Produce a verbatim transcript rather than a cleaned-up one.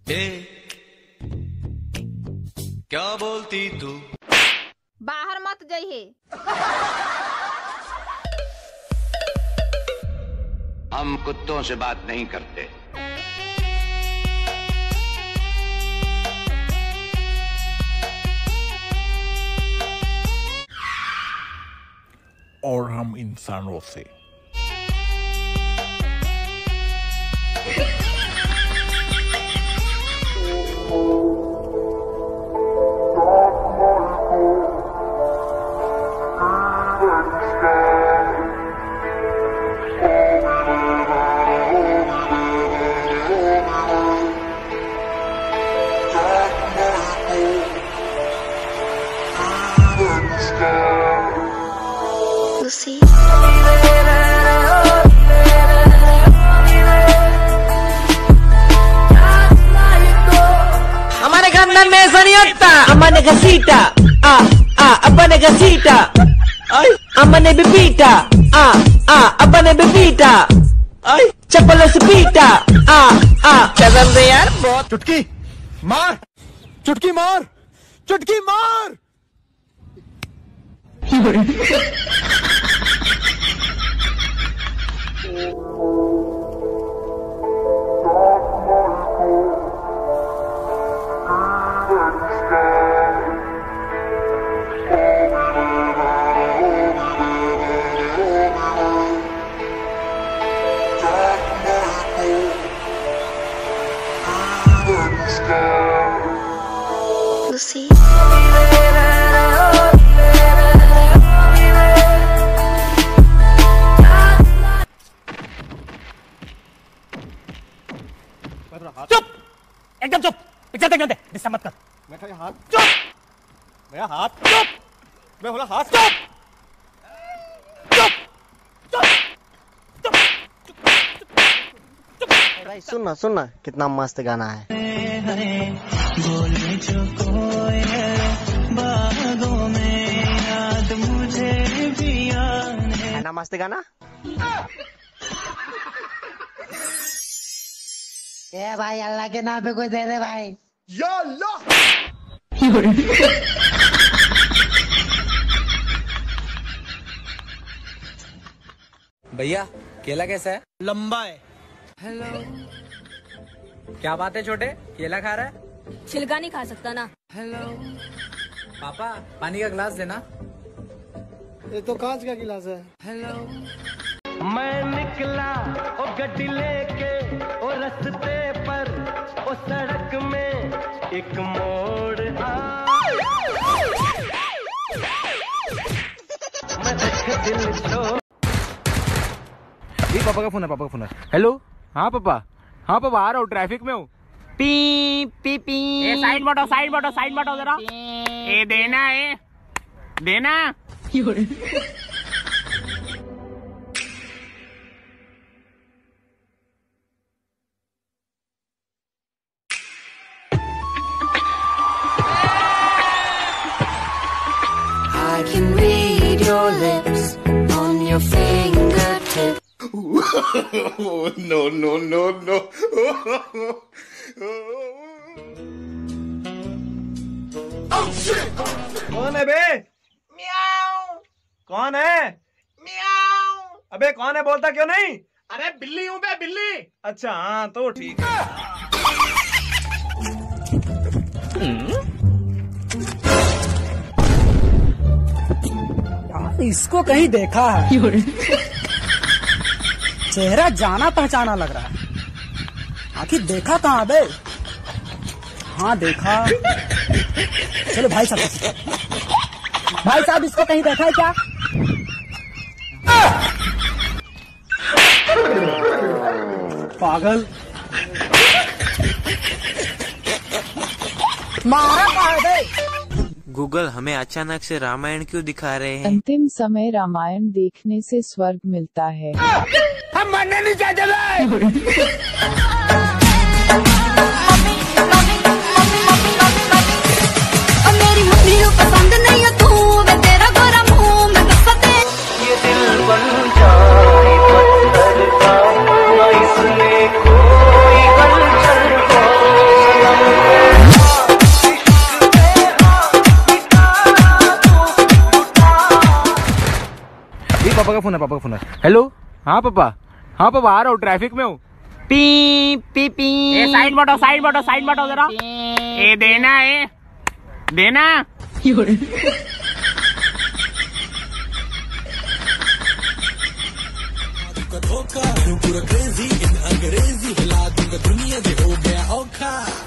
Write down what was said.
क्या बोलती तू? बाहर मत जाइए। हम कुत्तों से बात नहीं करते। और हम इंसानों से। हमारे खानदान में ऐसा नहीं होता। अम्मा ने घसीटा आ आ अब्बा ने घसीटा, अम्मा ने भी पीटा आ आ अब्बा ने भी पीटा, चप्पलों से पीटा आ आ। कसम से यार बहुत। चुटकी मार, चुटकी मार, चुटकी मार। Lucy. चुप, एकदम चुप। पिक्चर देखने दे, डिस्टर्ब मत कर। मैं कहा हाथ चुप, मेरा हाथ चुप, मैं बोला हाथ चुप, चुप, चुप, चुप। भाई सुनना सुनना कितना मस्त गाना है। है ना मस्त गाना? ए भाई अल्लाह के नाम पे कोई दे दे भाई। या अल्लाह। भैया केला कैसा है? लंबा है। हेलो, क्या बात है छोटे, केला खा रहा है? छिलका नहीं खा सकता ना। हेलो पापा, पानी का गिलास देना। ये तो कांच का गिलास है। हेलो। मैं निकला ओ गड्डी लेके ओ रस्ते पर ओ सड़क में एक मोड़ आ मैं दिल तो। ये पापा का फोन है, पापा का फोन है। हेलो, हाँ पापा, हाँ पापा आ रहा हूँ, ट्रैफिक में हूँ। पी पी पी। ए साइड बटो, साइड बटो, साइड बटो जरा। ए देना है, देना। I can read your lips on your fingertips. No, no, no, no. Oh shit! कौन है बे? म्याऊ। कौन है? म्याऊ। अबे कौन है, बोलता क्यों नहीं? अरे बिल्ली हूँ बे, बिल्ली। अच्छा हाँ तो ठीक है। इसको कहीं देखा है। चेहरा जाना पहचाना लग रहा है। आखिर देखा कहाँ बे? हाँ देखा। चलो भाई साहब, भाई साहब इसको कहीं देखा है क्या? पागल। मारा कहाँ बे? गूगल हमें अचानक से रामायण क्यों दिखा रहे हैं? अंतिम समय रामायण देखने से स्वर्ग मिलता है। हम मरने नहीं चाहते भाई। मेरी मम्मी को पसंद नहीं है तू, मैं तेरा गोरा मुंह में बसते। ये दिल बन जाए पत्थर का, इसमें कोई हलचल हो। फोन है, पापा का फोन है। हेलो, हाँ पापा, हाँ पापा आ रहा हूँ, ट्रैफिक में हूँ। पी पी पी ए साइड बटो, साइड बटो, साइड बटो जरा। ए देना है, देना। धोखा पूरा क्रेजी इन अंग्रेजी हिला दूंगा दुनिया दे हो गया औखा।